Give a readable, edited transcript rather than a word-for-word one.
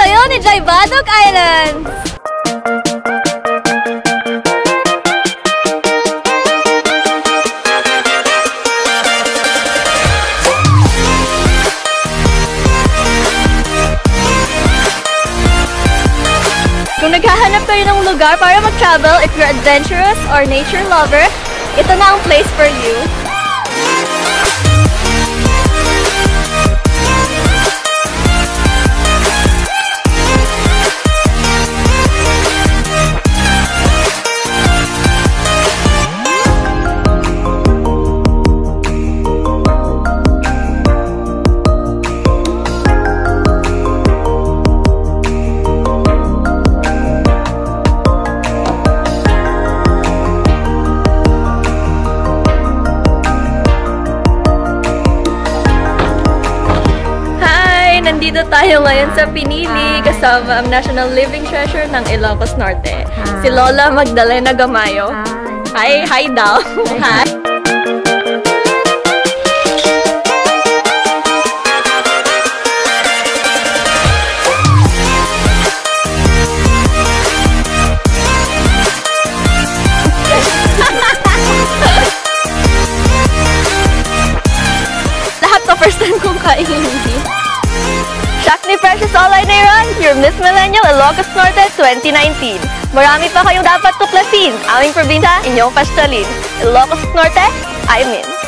kayo ni Jaibadog Islands! Kung naghahanap kayo ng lugar para mag-travel, if you're adventurous or nature lover, ito na ang place for you. Nandito tayo ngayon sa Pinili kasama ang National Living Treasure ng Ilocos Norte, si Lola Magdalena Gamayo. Hi! Hi daw! Hi! Lahat to first time kong kainin. Shock ni Precious All I Run, your Miss Millennial Ilocos Norte 2019. Marami pa kayong dapat tuklasin. Aming probinsya, inyong pastyalin. Ilocos Norte, I'm in.